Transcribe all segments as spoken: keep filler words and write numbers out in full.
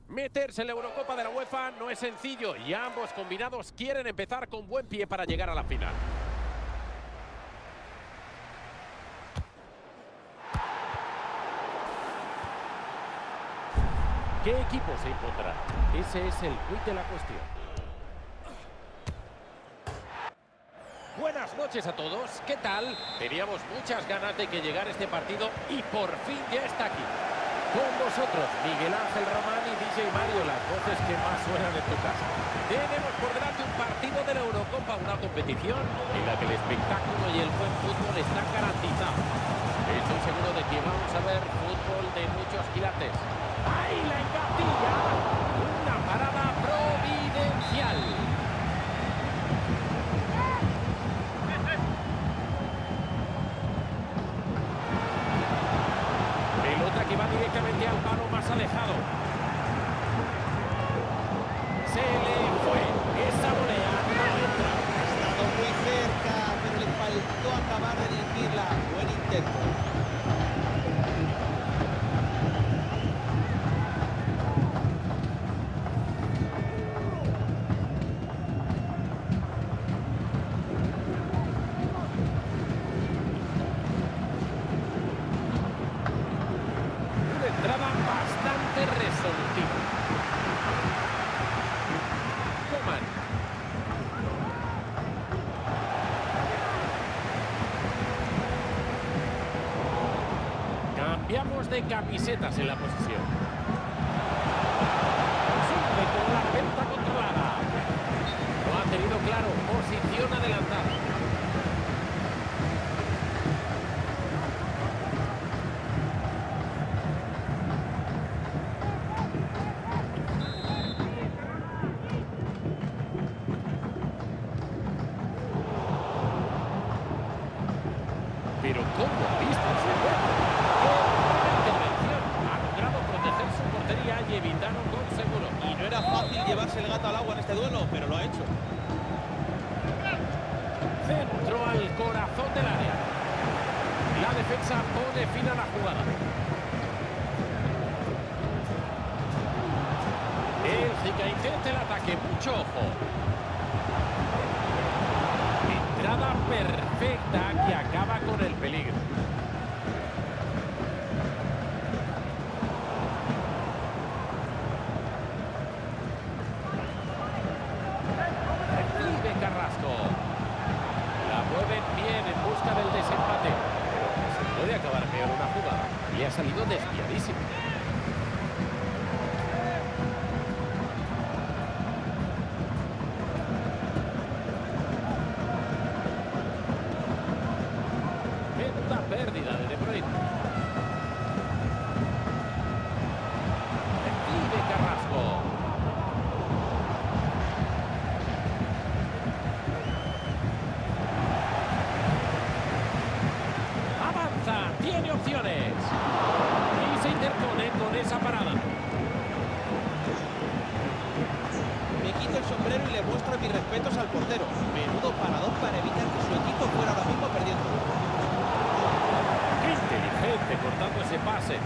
Meterse en la Eurocopa de la UEFA no es sencillo y ambos combinados quieren empezar con buen pie para llegar a la final. ¿Qué equipo se impondrá? Ese es el quid de la cuestión. Buenas noches a todos, ¿qué tal? Teníamos muchas ganas de que llegara este partido y por fin ya está aquí. Con vosotros, Miguel Ángel Román y D J Mario, las voces que más suenan en tu casa. Tenemos por delante un partido de la Eurocopa, una competición en la que el espectáculo y el buen fútbol están garantizados. Estoy seguro de que vamos a ver fútbol de muchos quilates. ¡Ahí la engatilla! Una parada providencial. Pelota que va directamente al palo más alejado. Se le fue. Esa volea no entra. Ha estado muy cerca, pero le faltó acabar de dirigirla. Buen intento. Entrada bastante resolutiva. Coman. Cambiamos de camisetas en la posición. Siempre con la pelota controlada. Lo ha tenido claro. Posición adelantada. Pero ¿cómo ha visto su juego? ¡Qué buena intervención! Ha logrado proteger su portería y evitar un gol seguro. Y no era fácil llevarse el gato al agua en este duelo, pero lo ha hecho. Centro al corazón del área. La defensa pone fin a la jugada. Bélgica intenta el ataque. Mucho ojo. Entrada perfecta que acaba con el peligro. Recibe Carrasco. La mueven bien en busca del desempate. Pero se puede acabar peor una jugada. Y ha salido desviadísimo. Pérdida de De Bruyne. Recibe Carrasco. Avanza, tiene opciones. Y se interpone con esa parada. Me quito el sombrero y le muestro mis respetos al portero. Menudo parador para evitar que su equipo fuera ahora mismo perdiendo. Inteligente cortando ese pase.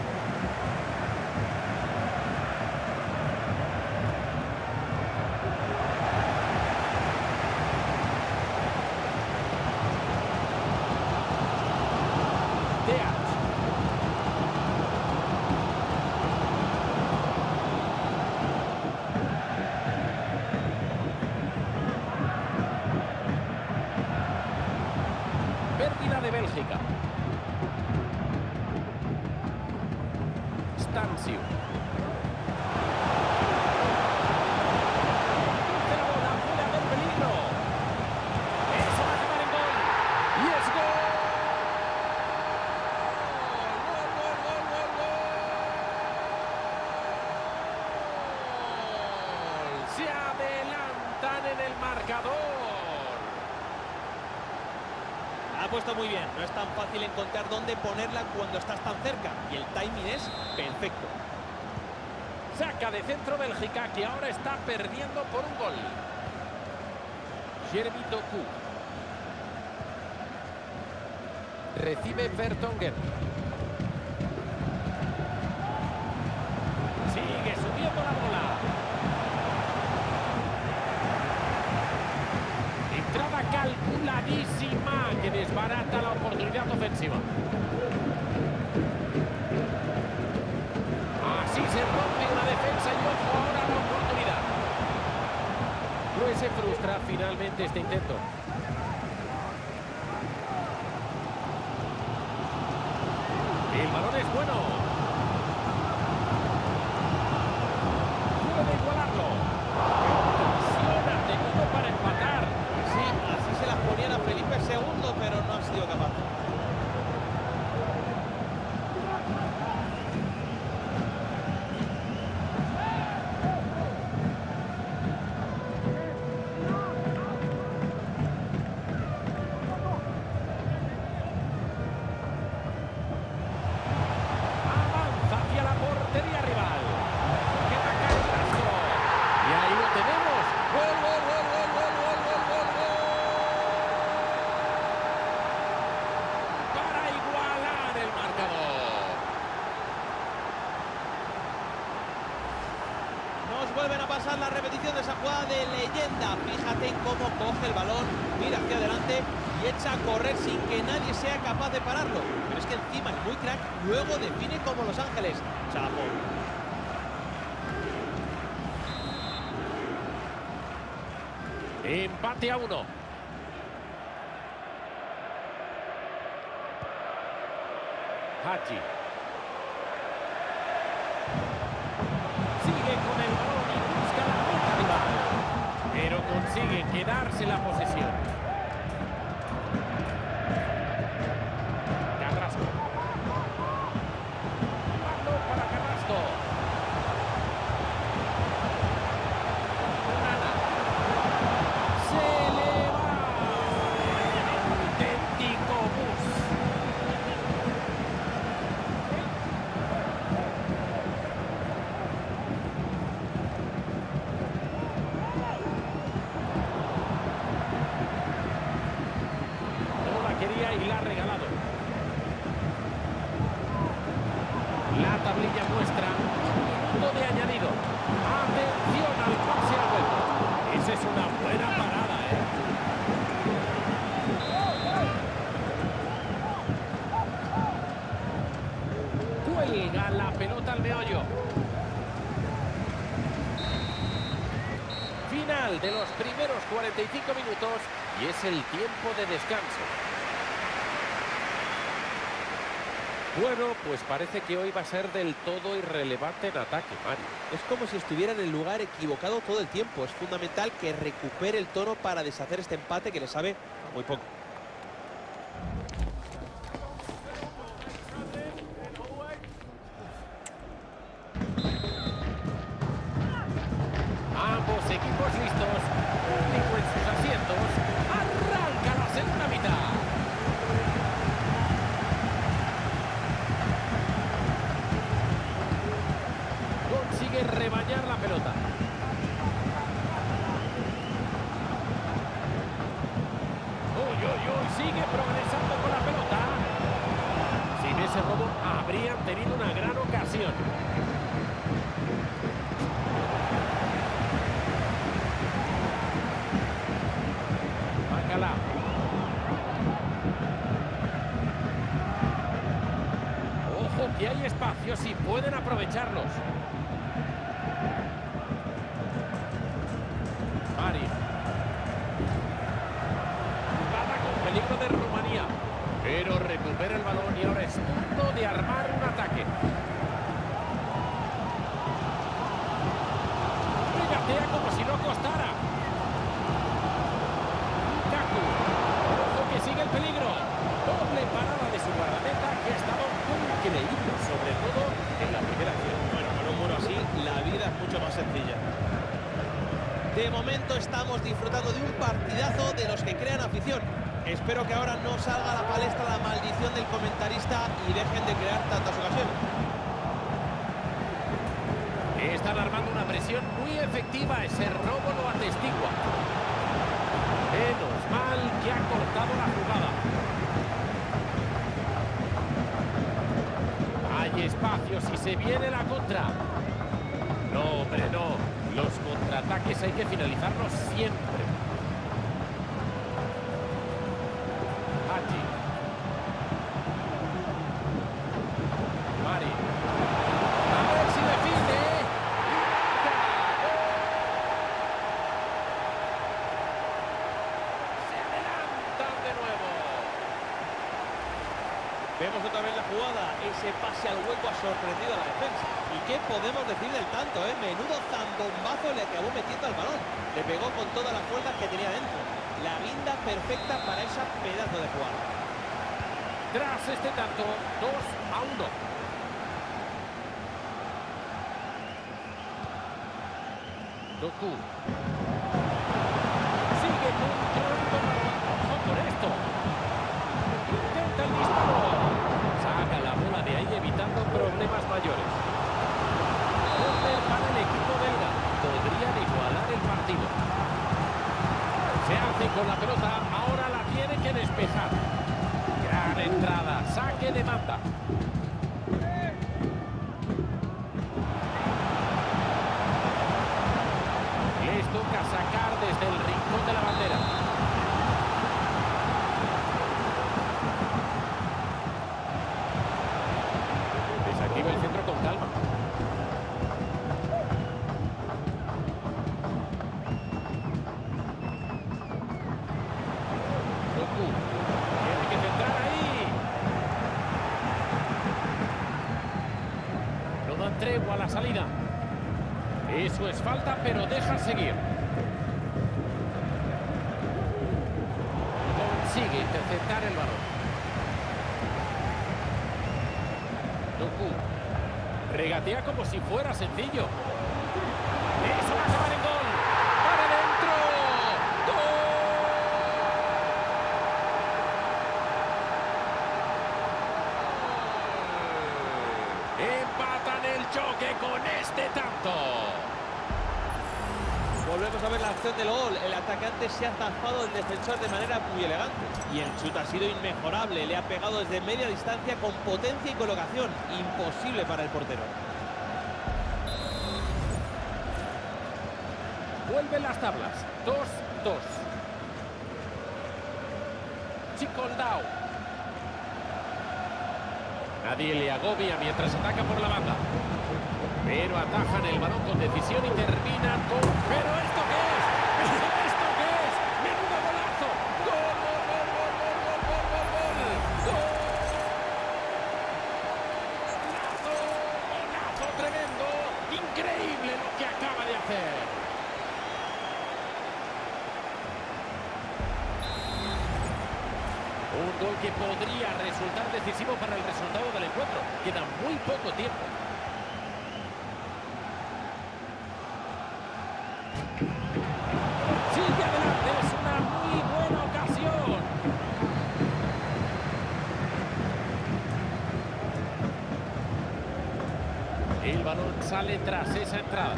Teat. Pérdida de Bélgica. Stanciu. Pero la puede haber peligro. Eso va a acabar en gol. Y es gol. Gol, gol, gol, gol, gol. Se adelantan en el marcador. Ha puesto muy bien. No es tan fácil encontrar dónde ponerla cuando estás tan cerca. Y el timing es perfecto. Saca de centro Bélgica, que ahora está perdiendo por un gol. Jeremy Doku. Recibe Vertonghen. Sigue subiendo la bola. finalmente este intento. El balón es bueno. Puede igualarlo. Ocasiona, tenido para empatar. Sí, así se las ponían a Felipe segundo, pero no ha sido capaz. Vuelven a pasar la repetición de esa jugada de leyenda. Fíjate en cómo coge el balón, mira hacia adelante y echa a correr sin que nadie sea capaz de pararlo. Pero es que encima es muy crack, luego define como Los Ángeles. Chapo. Empate a uno. Hachi. Sigue con el balón y busca la meta rival, pero consigue quedarse la posesión. Carrasco. Balón para Carrasco. Onana. Se le va. Auténtico bus. Y la ha regalado. La tablilla muestra un minuto de añadido. Atención al pase a vuelta. Esa es una buena parada, ¿eh? Cuelga la pelota al meollo. Final de los primeros cuarenta y cinco minutos y es el tiempo de descanso. Bueno, pues parece que hoy va a ser del todo irrelevante en ataque, Mario. Es como si estuviera en el lugar equivocado todo el tiempo. Es fundamental que recupere el tono para deshacer este empate que le sabe muy poco. Ambos equipos listos. Público en sus asientos. Arranca la segunda mitad. Consigue rebañar la pelota. Uy, uy, uy, sigue progresando con la pelota. Sin ese robo habrían tenido una gran ocasión. Bacalá. Ojo que hay espacios y pueden aprovecharlos. Mari. Jugada con peligro de Rumanía. Pero recupera el balón y ahora es punto de armar un ataque. Regatea como si no costara. Lukaku. Ojo que sigue el peligro. Doble parada de su guardameta que ha estado increíble, sobre todo en la primera acción. Bueno, con un muro así, la vida es mucho más sencilla. De momento estamos disfrutando de un partidazo de los que crean afición. Espero que ahora no salga a la palestra la maldición del comentarista y dejen de crear tantas ocasiones. Están armando una presión muy efectiva. Ese robo lo atestigua. Menos mal que ha cortado la jugada. Hay espacios y se viene la contra. No, hombre, no. Los contraataques hay que finalizarlos siempre. Hachi. Mari. A ver si define. Vemos otra vez la jugada, ese pase al hueco ha sorprendido a la defensa. ¿Y qué podemos decir del tanto, eh? Menudo zambombazo le acabó metiendo al balón. Le pegó con todas las fuerzas que tenía dentro. La guinda perfecta para esa pedazo de jugada. Tras este tanto, dos a uno. Doku. Sigue controlando el balón. Ojo con esto. Intenta el disparo. Saca la bola de ahí evitando problemas mayores. Corner para el equipo belga. Podrían igualar el partido. Se hace con la pelota. Ahora la tiene que despejar. Gran entrada. Saque de banda. Les toca sacar desde el rincón de la bandera. Desactiva el centro con calma. Doku. Tiene que centrar ahí. No dan tregua a la salida. Eso es falta, pero deja seguir. Consigue interceptar el balón. Doku. Regatea como si fuera sencillo. Eso va a acabar en gol. ¡Para adentro! ¡Gol! Empatan el choque con este tanto. Volvemos a ver la acción del gol. El atacante se ha zafado del defensor de manera muy elegante. Y el chute ha sido inmejorable. Le ha pegado desde media distancia con potencia y colocación. Imposible para el portero. Vuelven las tablas. dos dos. Chicoldao. Nadie le agobia mientras ataca por la banda. Pero atajan el balón con decisión y terminan con... ¿Pero esto qué es? ¿Esto qué es? ¡Menudo golazo! ¡Gol, gol, gol, gol, gol, gol, gol, gol, gol! ¡Gol! ¡Golazo! ¡Golazo tremendo! ¡Increíble lo que acaba de hacer! Un gol que podría resultar decisivo para el resultado del encuentro. Queda muy poco tiempo. Sigue adelante, es una muy buena ocasión. El balón sale tras esa entrada.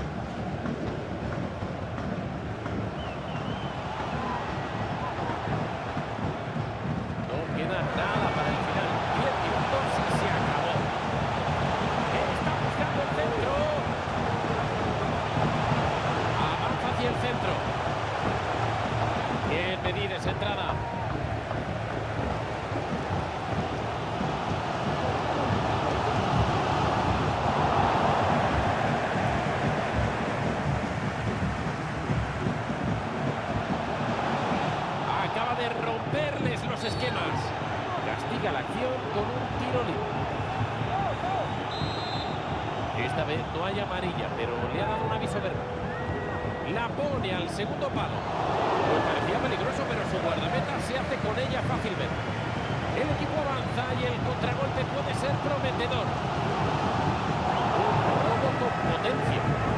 No queda nada para el final. diez minutos y se acabó. Está buscando el centro. Avanza hacia el centro. Bien medida esa entrada. Acaba de romperles los esquemas. Castiga la acción con un tiro libre. Esta vez no hay amarilla, pero le ha dado un aviso verde. La pone al segundo palo. Pues parecía peligroso, pero su guardameta se hace con ella fácilmente. El equipo avanza y el contragolpe puede ser prometedor. Un robo con potencia.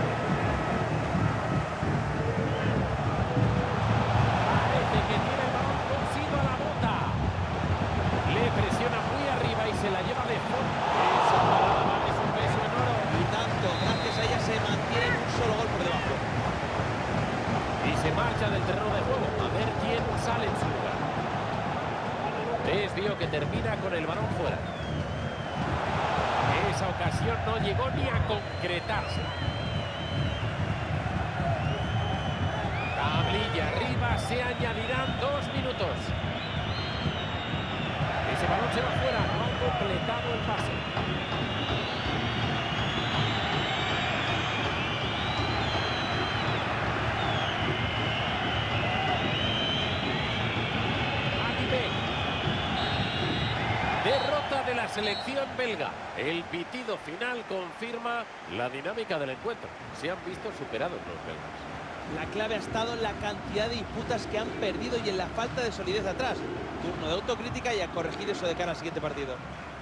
Parece que tiene el balón consigo a la bota. Le presiona muy arriba y se la lleva de fondo. Eso nada más es un beso en oro. Y tanto, gracias a ella se mantiene un solo gol por debajo. Y se marcha del terreno de juego. A ver quién sale en su lugar. Desvío que termina con el balón fuera. Esa ocasión no llegó ni a concretarse. Tablilla arriba, se añadirán dos minutos. Ese balón se va fuera, no ha completado el pase. Derrota de la selección belga. El pitido final confirma la dinámica del encuentro. Se han visto superados los belgas. La clave ha estado en la cantidad de disputas que han perdido y en la falta de solidez atrás. Turno de autocrítica y a corregir eso de cara al siguiente partido.